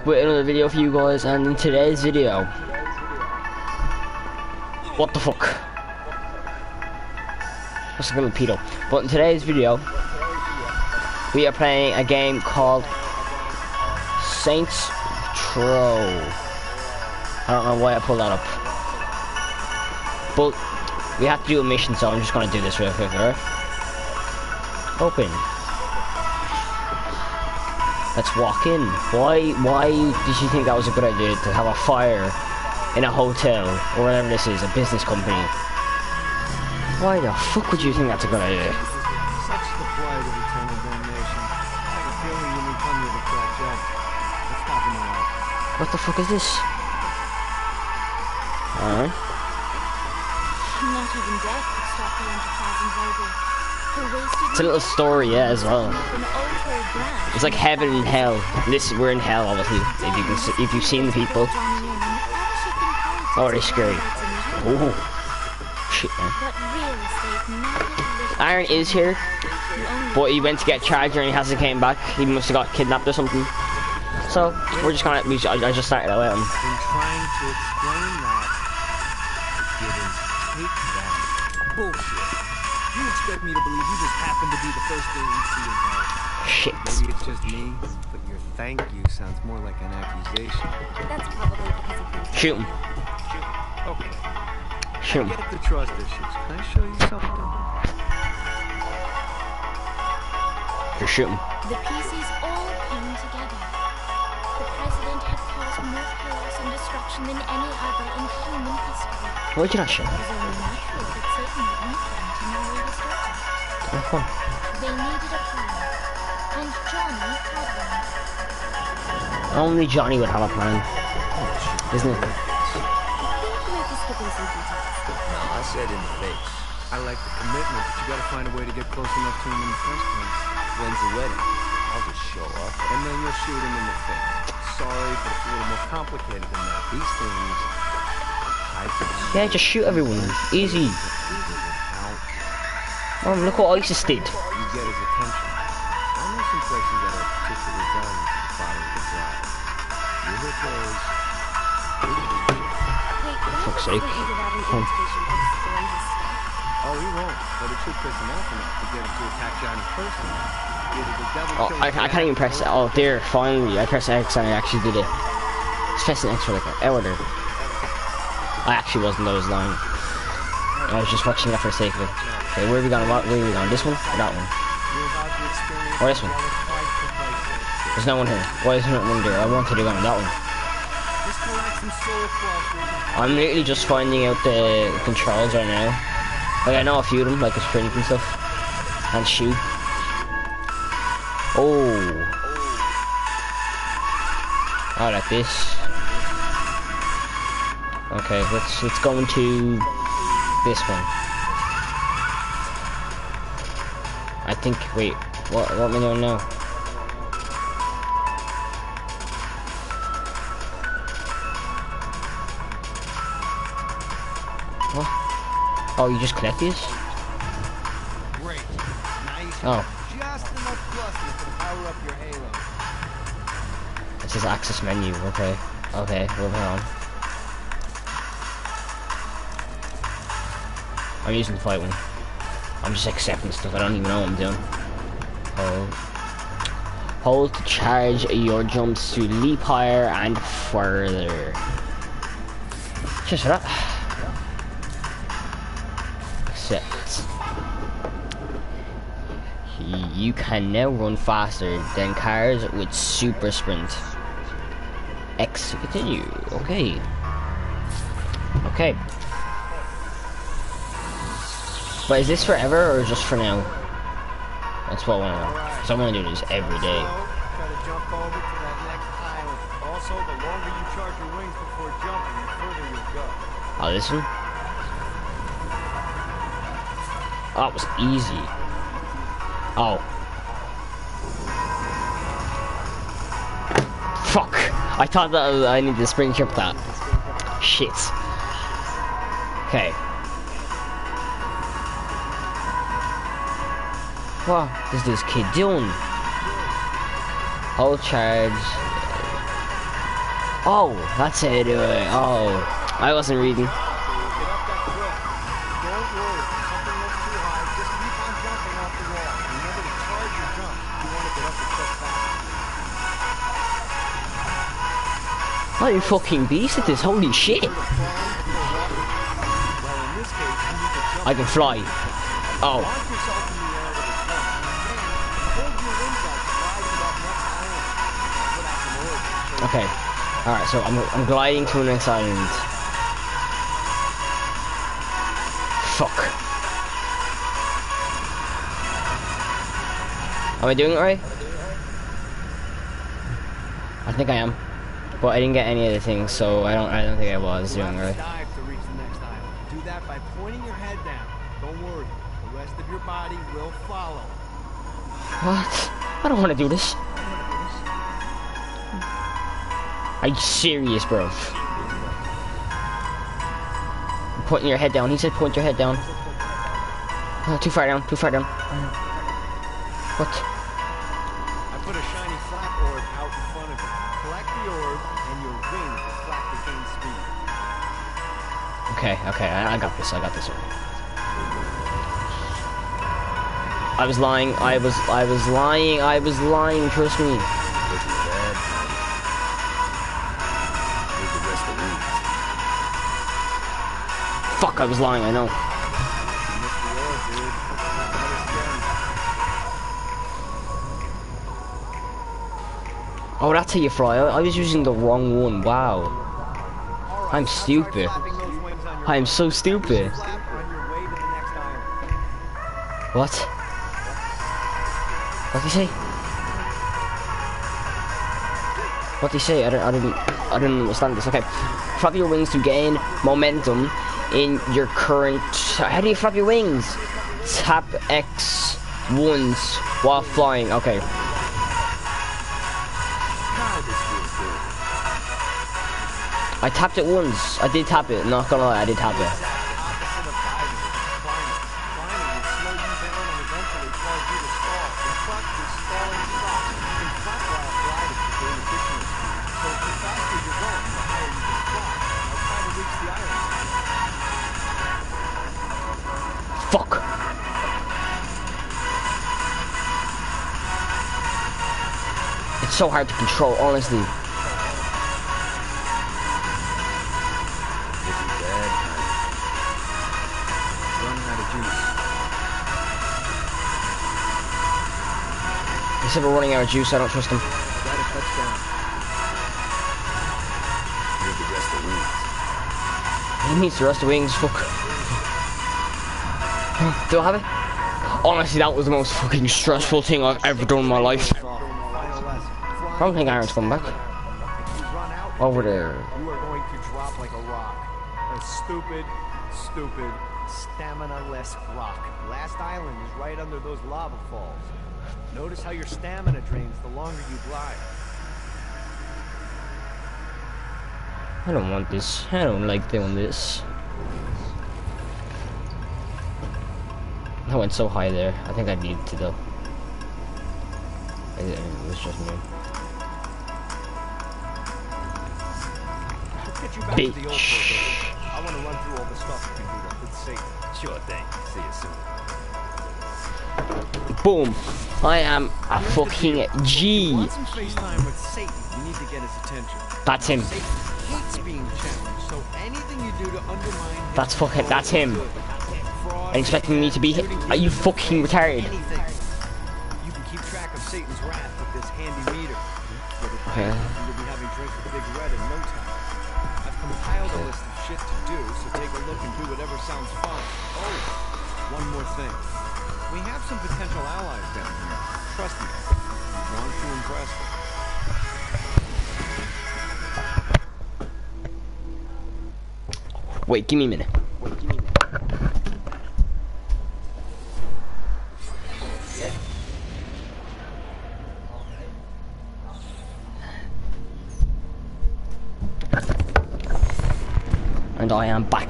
with another video for you guys, and in today's video, what the fuck? That's a little pedo. But in today's video, we are playing a game called Saints Row. I don't know why I pulled that up, but we have to do a mission, so I'm just gonna do this real quick, alright? Open. Let's walk in. Why did you think that was a good idea to have a fire in a hotel or whatever this is, a business company? Why the fuck would you think that's a good idea? Such the plight of eternal damnation. I have a feeling when we come here to catch up, let's stop in the light. What the fuck is this? Alright. Not even death could stop the enterprising Vogel. It's a little story, yeah, as well. It's like heaven and hell. We're in hell, obviously. If you've seen the people. Oh, they're scary. Oh, shit, man. Aaron is here, but he went to get charger and he hasn't came back. He must have got kidnapped or something. So we're just gonna. I just started out with him. I've been trying to explain that. Didn't take that. Bullshit. You expect me to believe you just happened to be the first thing we see in hell? Shit. Maybe it's just me, but your thank you sounds more like an accusation. That's probably because he thinks. Shoot him. Okay. Shoot him. Get the trust issues. Can I show you something? Just shoot him. The pieces all came together. The president had caused more chaos and destruction than any other in human history. Why'd you not shoot him? It was only natural that Satan would meet them to know he was guilty. Oh, fun. They needed a plan, and Johnny had one. Only Johnny would have a plan, isn't it? I think you might be skipping some details. No, I said in the face. I like the commitment, but you gotta find a way to get close enough to him in the first place. When's the wedding? I'll just show up, and then you'll shoot him in the face. Sorry, but it's a little more complicated than that. These things... Yeah, just shoot everyone. Easy. Oh, look what ISIS did. You get his attention. I know some places that are particularly valued to the father of the bride. Here it goes. Wait, why Fuck's would sake. he do that in Come. invitation for his story his stuff? Oh, he won't. But it should piss him off enough to get him to attack Johnny personally. Either the devil Oh, I can't even press it. Oh, there, finally. I pressed X and I actually did it. Just pressing X for like an hour there. I actually wasn't, I was lying. I was just watching that for the sake of it. Okay, where are we going? Where are we going? This one? Or that one? Or this one? There's no one here. Why isn't there one there? I wanted to go on that one. I'm literally just finding out the controls right now. Like, I know a few of them, like the sprint and stuff. And shoot. Oh. I like this. Okay, let's go into this one. I think. Wait, what am I doing now? What? Oh, you just collect these? Great. Now you Oh, just enough pluses to power up your halo. it says access menu. Okay, okay, moving on. I'm using the fight one. I'm just accepting stuff. I don't even know what I'm doing. Hold to charge your jumps to leap higher and further. Cheers for that. Accept. You can now run faster than cars with super sprint. X to continue. Okay. Okay. But is this forever or just for now? That's what I want to know. So I'm going to do this every day. Try to jump over to that next island. Also, the longer you charge your wings before jumping, the further you'll go. Oh, this one? Oh, it was easy. Oh. Fuck. I thought that I needed to spring jump that. Shit. Okay. What is this kid doing? Hold charge. Oh, that's how you do it. Oh, I wasn't reading. Get up that cliff. Don't worry. If something looks too high, just keep on jumping off the wall. Remember to charge your jump. You want to get up the cliff fast. Oh, you fucking beast at this. Holy shit. Well, in this case, you need to jump. I can fly. Oh. Launch yourself in the air with a jump. And hold your wings out to fly to that next island. Put out some orbs. Okay. Alright, so I'm gliding to the next island. Fuck. Am I doing it right? I think I am. But I didn't get any of the things, so I don't think I was doing it right. Dive to reach the next island. Do that by pointing your head down. Don't worry. The rest of your body will follow. What? I don't want to do this. Are you serious, bro? Pointing your head down. He said point your head down. Oh, too far down. Too far down. What? I put a shiny flap orb out in front of you. Collect the orb, and your wings will flap to gain speed. Okay, okay. I got this. I got this one. I was lying. I was lying. I was lying. Trust me. Fuck, I was lying, I know. You missed the orb, dude. Try this again. Oh, that's how you fly. I was using the wrong one. Wow. Alright, I'm now start stupid. flapping those wings on your I am own. so stupid. Flap on your way to the next island. What? What did he say? What did he say? I didn't understand this. Okay. Flap your wings to gain momentum in your current... How do you flap your wings? Tap X once while flying. Okay. God, this feels good. I tapped it once. I did tap it. Not gonna lie, I did tap it. Opposite of diving, climbing. Climbing will slow you down and eventually cause you to stall. In fact, your stalling stops. You can flap while gliding to gain additional speed. So the faster you're going, the higher you can fly. Now try to reach the island. Fuck. It's so hard to control, honestly. This is bad. Running out of juice. He said we're running out of juice. I don't trust him. Got a touchdown. Need the rest of the wings. He needs the rest of the wings. Fuck. Do I have it? Honestly, that was the most fucking stressful thing I've ever done in my life. I don't think Aaron's coming back. If you run out Over there. you are going to drop like a rock. A stupid, stamina-less rock. Last island is right under those lava falls. Notice how your stamina drains the longer you glide. I don't want this. I don't like doing this. I went so high there. I think I needed to though. It was just me. Let's get you back to the old Bitch. port. I want to run through all the stuff you can do to put safe. Sure thing. See you soon. Boom. I am a fucking G. Want some FaceTime with Satan? You need to get his attention. That's him. Satan hates being challenged, so anything you do to undermine his That's fucking- that's authority him. is good. Fraud, And expecting me to be hit. shooting Are you demons, fucking retarded? anything. You can keep track of Satan's wrath with this handy meter. But at Okay. night, you'll be having drinks with Big Red in no time. I've compiled a list of shit to do, so take a look and do whatever sounds fun. Oh, one more thing. We have some potential allies down here. Trust me, we want to impress them. Wait, give me a minute. And I am back.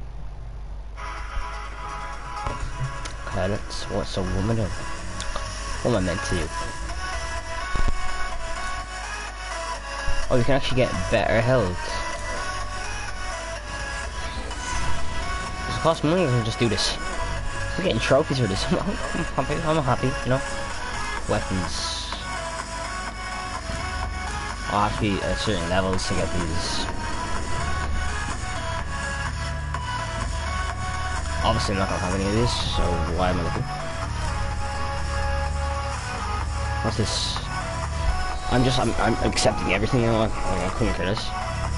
Okay, what's a woman in? What am I meant to do? Oh, you can actually get better health. Does it cost money or can I just do this? We're getting trophies for this. I'm happy, you know? Weapons. I'll have to be at certain levels to get these. Obviously I'm not gonna have any of this, so why am I looking? What's this? I'm accepting everything now. I couldn't care less.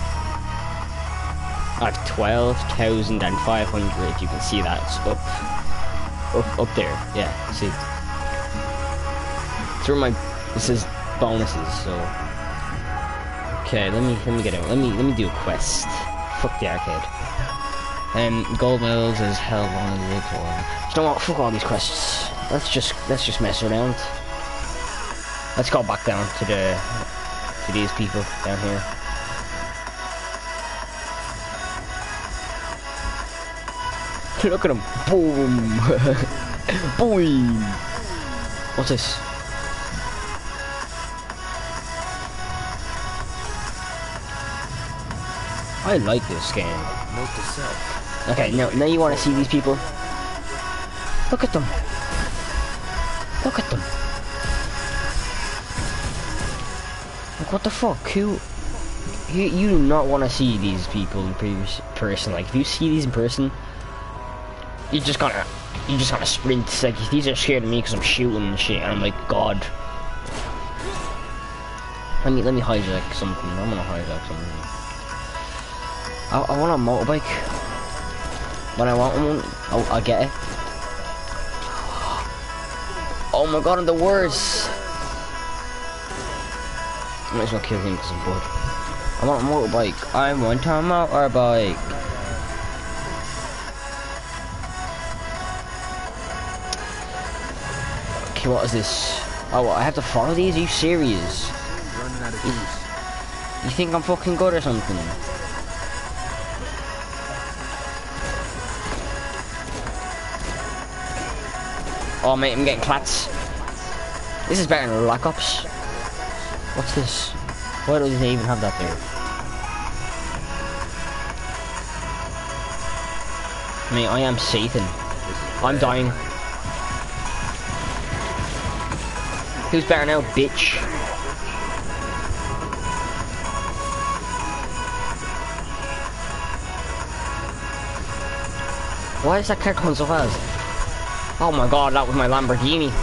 I have 12,500. You can see that it's up there. Yeah, see. Through my this is bonuses. So okay, let me get it. Let me do a quest. Fuck the arcade. Gold medals is hell on the big one. You know what? Fuck all these quests. Let's just mess around. Let's go back down to these people down here. Look at them. Boom. Boom. What's this? I like this game. Note to self. Okay, now you want to see these people? Look at them. Look at them. Like, what the fuck? You do not want to see these people in person. Like, if you see these in person, you're just gonna sprint. It's like, these are scared of me because I'm shooting and shit, and I'm like, God. Let me hijack something. I'm gonna hijack something. I want a motorbike. When I want one, I'll get it. Oh my God, I'm the worst. I might as well kill him because I'm bored. I want a motorbike. I want a motorbike. Okay, what is this? Oh, I have to follow these? Are you serious? Running out of juice. You think I'm fucking good or something? Oh mate, I'm getting clats. This is better than Black Ops. What's this? Why does they even have that there? Mate, I am Satan. I'm dying. Who's better now, bitch? Why is that car going so fast? Oh my God, that was my Lamborghini.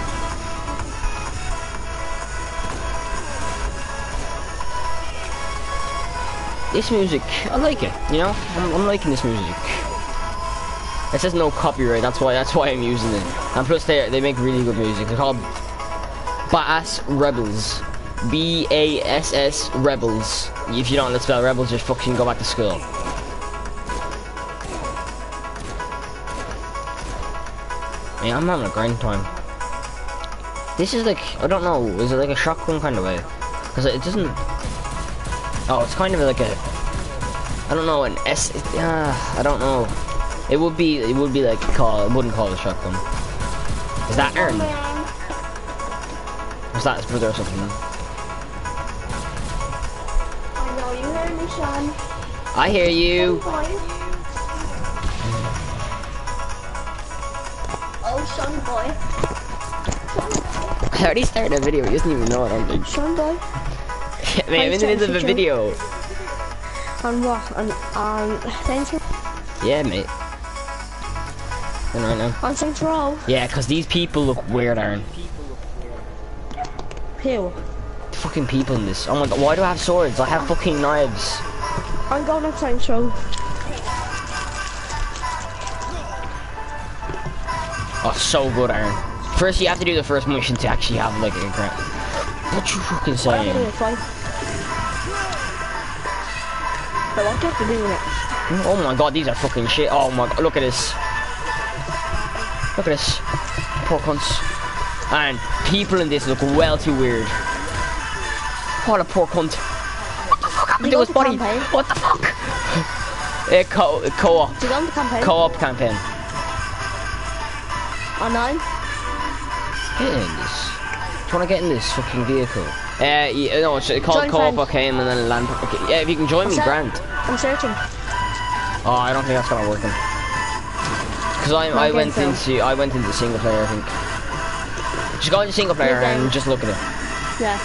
This music, I like it, you know? I'm liking this music. It says no copyright, that's why I'm using it. And plus they make really good music. They're called Bass Rebels. B-A-S-S Rebels. If you don't know how to spell rebels, just fucking go back to school. Yeah, I'm having a grind time. This is like, I don't know, is it like a shotgun kind of way? Because it doesn't... Oh, it's kind of like a... I don't know, an S... I don't know. It would be like, I wouldn't call it a shotgun. Is that Aaron? Is that his brother or something? I know you heard me, Sean. I hear you. Oh, Sean boy. I already started a video, he doesn't even know it, I don't think. Sean boy. Man, I'm in the middle of a video. On what? On Saints Row? Yeah, mate. And right now. On Saints Row? Yeah, because these people look weird, Aaron. Who? The fucking people in this. Oh my God, why do I have swords? I have fucking knives. I'm going on Saints Row. Oh, so good, Aaron. First, you have to do the first mission to actually have like a grant. What you fucking saying? I'm gonna fight. But what do you have to do next? Oh my God, these are fucking shit. Oh my God, look at this. Look at this. Poor cunts. And people in this look well too weird. What a poor cunt. What the fuck happened to his body? Campaign? What the fuck? Co-op. Did you go on the campaign? Co-op campaign. Online? Get in this. Do you want to get in this fucking vehicle? Yeah, no, it's called Join Co-op, friend. okay, and then land. Okay. Yeah, if you can join me, What's that? grand. I'm searching. Oh, I don't think that's gonna work. Because I went into single player, I think. Just go into single player Okay. and just look at it. Yeah.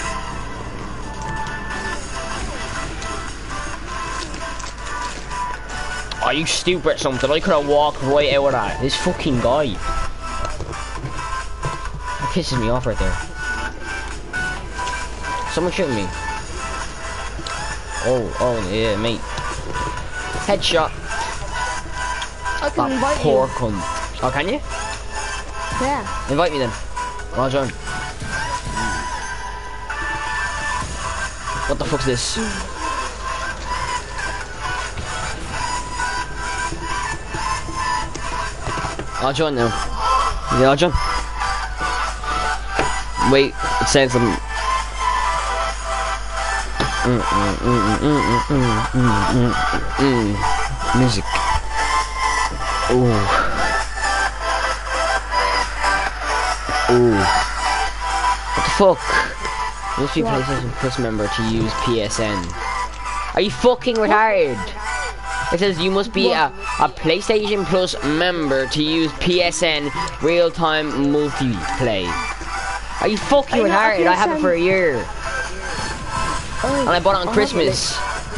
Oh, you stupid something. I could have walked right out of that. This fucking guy. That pisses me off right there. Someone shooting me. Oh, yeah, mate. Headshot. I can That invite poor you. cunt. Oh, can you? Yeah. Invite me then. I'll join. What the fuck's this? I'll join now. Yeah, I'll join. Wait, it says something. Music. Ooh. Ooh. What the fuck? Must be What? PlayStation Plus member to use PSN. Are you fucking retarded? It says you must be a PlayStation Plus member to use PSN real-time multiplay. Are you fucking I know, retarded? I have it PSN. for a year. Oh, And I bought it on have Christmas.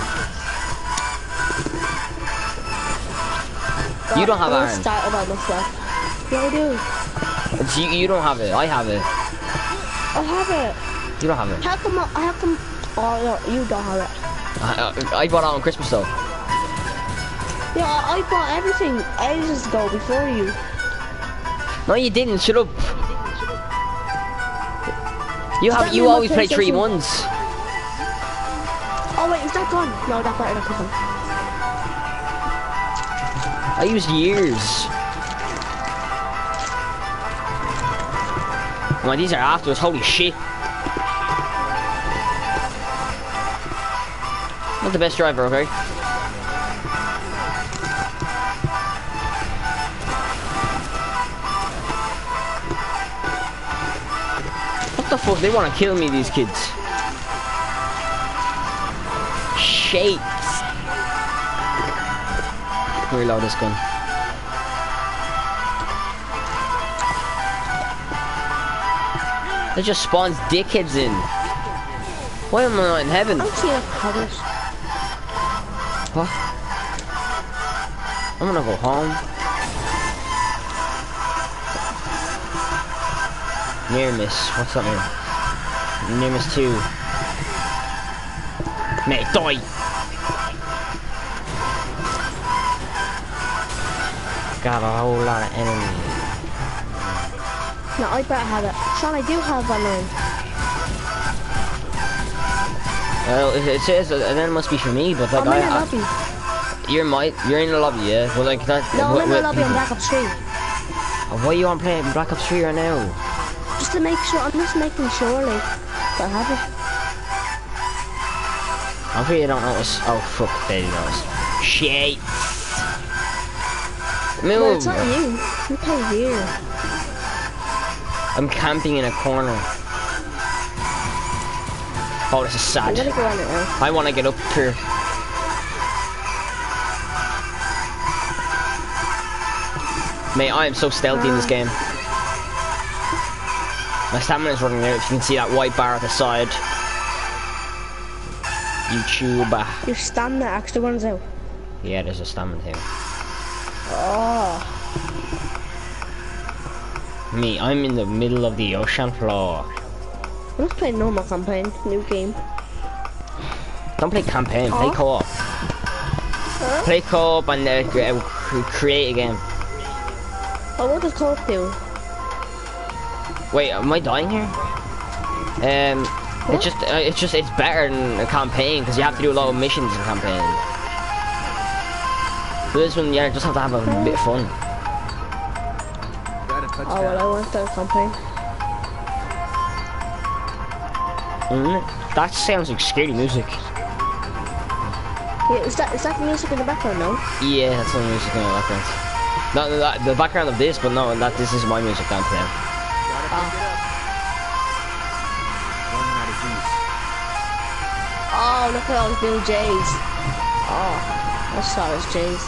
You don't have I'm Aaron. start about myself. Yeah, I do. It's you don't have it. I have it. I have it. You don't have it. How come? Oh, no, you don't have it. I bought it on Christmas though. Yeah, I bought everything ages ago before you. No, you didn't. Shut up. that You mean my always play 3 PlayStation- months. Oh wait, is that gone? No, that better not be gone. I used years. Well, these are afterwards. Holy shit. Not the best driver, okay? What the fuck? They want to kill me, these kids. Shit. Reload this gun. It just spawns dickheads in. Why am I not in heaven? I'm seeing colors. What? I'm gonna go home. Near miss. What's that mean? Near miss 2. Mate, die! Got a whole lot of enemies. No, I better have it. Sean, I do have one line. Well, it says and then it must be for me, but like I'm in a lobby. you're in the lobby, yeah. Well, like that. No, I'm in the lobby on Black Ops 3. Why you on playing Black Ops 3 right now? Just to make sure, I'm just making sure, like, that I have it. Hopefully you don't notice. Oh fuck, they notice. Shit. No, Move. it's not you. You play here. I'm camping in a corner. Oh, this is I'm sad. gonna go on it now. I want to get up here. Mate, I am so stealthy in this game. My stamina is running out. If you can see that white bar at the side. YouTuber. Your stamina actually runs out. Yeah, there's a stamina thing. Oh. Me, I'm in the middle of the ocean floor. I'm just playing normal campaign, new game. Don't play campaign, play Oh. co-op. Huh? Play co-op and create a game. Oh, what does co-op do? Wait, am I dying here? What? It's better than a campaign because you have to do a lot of missions in a campaign. But this one, yeah, just have to have a bit of fun. Got a touchdown. Oh, well, I want the campaign. That sounds like scary music. Yeah, is that music in the background now? Yeah, that's the music in the background. Not the background of this, but no, this is my music that I'm playing. Gotta pick it up. look at all those blue J's. Oh, I saw those J's.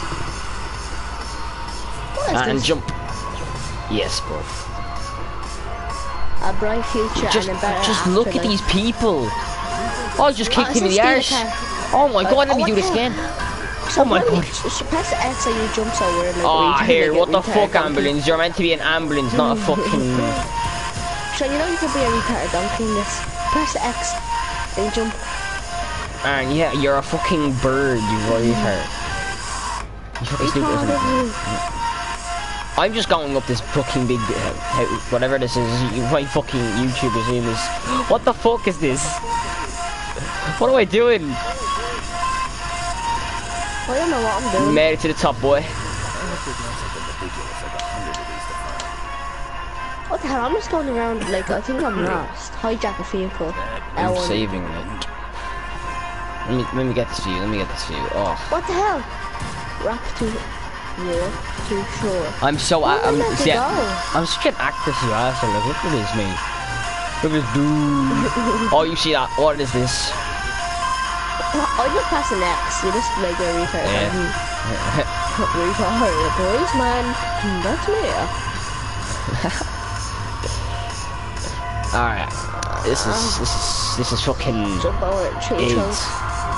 What is And this? jump. Yes, bro. A bright future Just, and a better just look at afterlife. these people. Oh, I just kicked him in the arse. Oh my god, let me what do this the again. So Oh my when god. you press the X and you jump so weird. Like, Oh, retard, here, like what a the retarded fuck, donkey. ambulance? You're meant to be an ambulance, not a fucking... So you know you can be a retarded donkey in this. Press the X and you jump. And yeah, you're a fucking bird, you retard. You fucking stupid, isn't it? Retarded. I'm just going up this fucking big, whatever this is, my fucking YouTuber's name is. What the fuck is this? What am I doing? I don't know what I'm doing. Made it to the top, boy. What the hell? I'm just going around like I think I'm lost. Hijack a vehicle. I'm L1. saving it. Let me get this view. Let me get this view. Oh, What the hell? Rock to yeah, too sure. I'm so. Where am I meant to see, go? I'm such an actress as well. So look at this, mate. Look at this dude. Oh, you see that? What is this? I just press an X. You just like a retard. Yeah. Retard, policeman. That's me. All right. This is fucking Jump over the tree trunk. AIDS.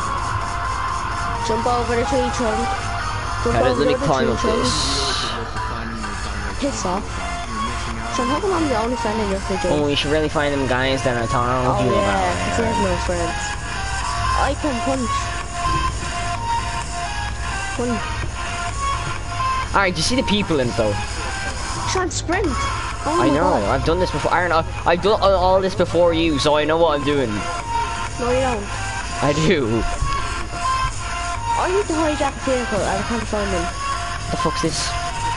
Jump over the tree trunk. Jump Let over me the climb tree up trunk. this. Piss off. So how come I'm the only friend in your video? Oh, we should really find them guys that are talking Oh to you yeah, because he about. has no friends. I can punch. Alright, do you see the people in it though? Try and sprint. Oh I my know, God. I've done this before. Aaron, I've done all this before you, so I know what I'm doing. No, you don't. I do. I need to hijack a vehicle and I can't find them. What the fuck's this?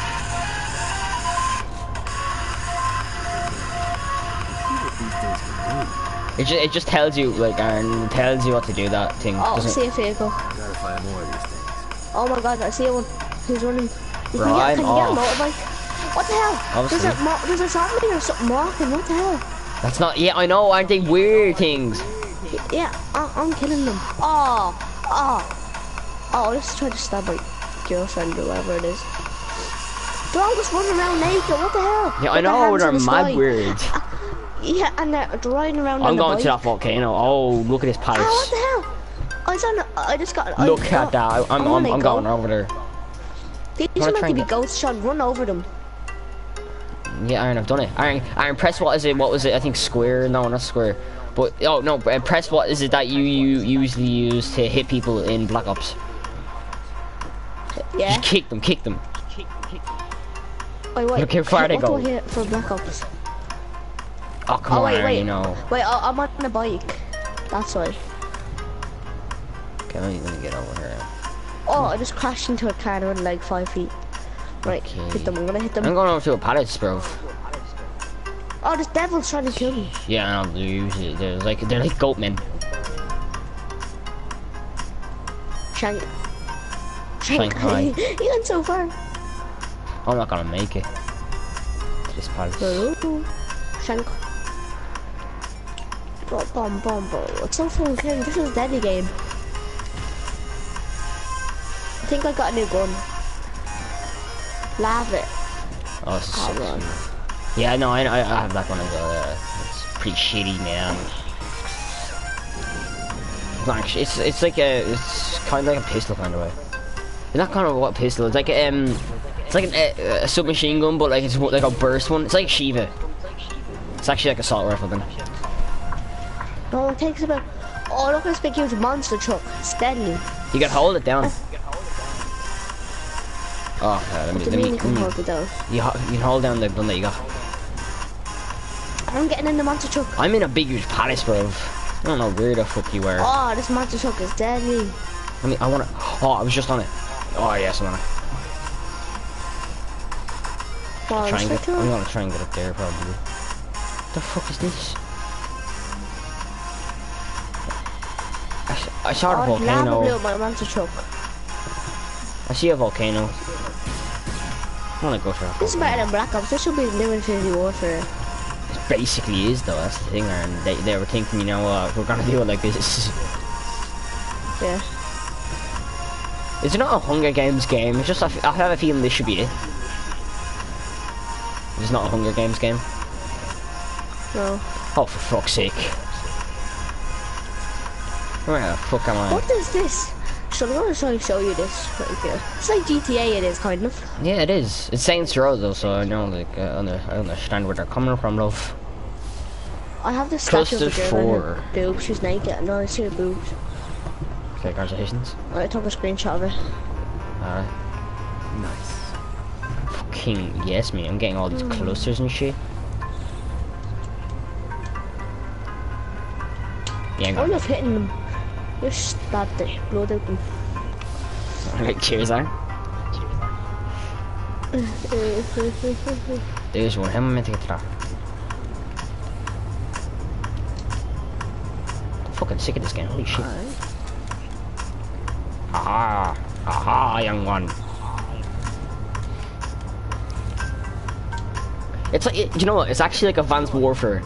It just tells you, like, Aaron, it tells you what to do, that thing. Oh, I doesn't see a vehicle. Gotta find more of these things. Oh my God, I see one. He's running. You Right, can you get a oh. motorbike? What the hell? Obviously. There's a zombie or something walking. What the hell? That's not, yeah, I know, aren't they weird things? Yeah, I'm killing them. Oh, let's try to stab my girlfriend or whatever it is. They're all just running around naked. What the hell? Yeah, I With their know, hands they're in the mad sky. weird. Yeah, and they're riding around on I'm the going bike. to that volcano. Oh, look at this Oh, palace. what the hell? I just got. Look at that. I'm going over there. These wanna are try meant to and be ghosts. Sean, run over them. Yeah, Aaron, I've done it. Aaron, press what is it? What was it? I think square. No, not square. But oh no, press what is it that you usually use to hit people in Black Ops? Yeah. Just kick them, kick them. Wait. Look how far they what go. do I hit for Black Ops? Oh come on, wait, Aaron, wait. you know. Wait, I'm on a bike. That's why. Okay, let me get over here. Oh, I just crashed into a car and went like 5 feet. Right, Okay. hit them. I'm gonna hit them. I'm going over to a palace, bro. Oh, this devil's trying to kill me. Yeah, I know. They're like goat men. Shank. Shanghai. He went so far. I'm not gonna make it to this palace. Hello. Shank. Bomb. It's so fun killing. This is a deadly game. I think I got a new gun. Love it. Oh, this is Oh, so man. sweet. Yeah, no, I have that one as well. It's pretty shitty, man. It's like it's kind of like a pistol kind of way. It's not kind of what pistol. It's like a submachine gun, but like it's like a burst one. It's like Shiva. It's actually like a assault rifle then. No, it takes about. Oh, look at this big huge monster truck. It's deadly. You can hold it down. Oh, What do you mean you can hold it down? You can hold down the gun that you got. I'm getting in the monster truck. I'm in a big huge palace, bro. I don't know where the fuck you were. Oh, this monster truck is deadly. I wanna. Oh, I was just on it. Oh yes, I'm on it. Wow, I'm it's gonna try and get up there probably. What the fuck is this? I saw a lava blew volcano. up my monster truck. I see a volcano. I wanna go for that. This is better than Black Ops. This should be the new Infinity Warfare. It basically is though. That's the thing, and they were thinking, you know what, we're gonna do it like this. Yeah. Is it not a Hunger Games game? It's just I have a feeling this should be it. It's not a Hunger Games game. No. Oh, for fuck's sake! Where the fuck am I? What is this? So I'm gonna try to show you this right here. It's like GTA, it is kind of. Yeah, it is. It's Saints Row though, so I know, like, I understand where they're coming from, love. I have this statue of a Cluster girl 4. and her boobs. She's naked. No, I see her boobs. Okay, congratulations. I took a screenshot of it. Alright. Nice. Fucking yes, me. I'm getting all these clusters and shit. Yeah, Oh, you're hitting them. You stabbed the blood out them. Right, cheers, are. There's one. How am I meant to get to that? I'm fucking sick of this game. Holy shit. Aha! Aha, young one. It's like, you know what? It's actually like Advanced Warfare.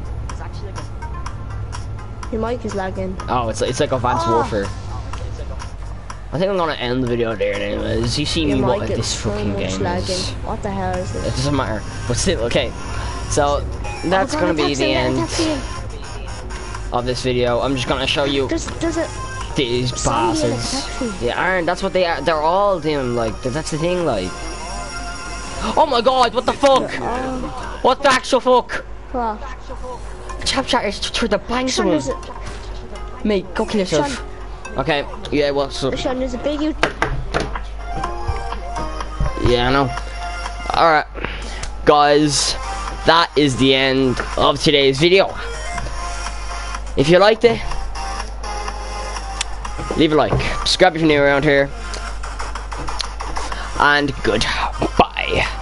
Your mic is lagging. Oh, it's like Advanced Warfare. I think I'm gonna end the video there anyways. You see me Your what mic this is so fucking much game lagging. is. What the hell is It this? doesn't matter. But still, okay. So, that's gonna be the end of this video. I'm just gonna show you Does it? these Zombie in a bastards. taxi. They aren't. That's what they are. They're all doing. Like, that's the thing. Like, oh my god, what the fuck? What the actual fuck? Well, Chap chat is trying to bang Sean, someone. there's a, Mate, go kill yourself. Sean, Okay. Yeah. What's up? Sean, there's a big. Yeah, I know. Alright, guys, that is the end of today's video. If you liked it, leave a like, subscribe if you're new around here, and goodbye.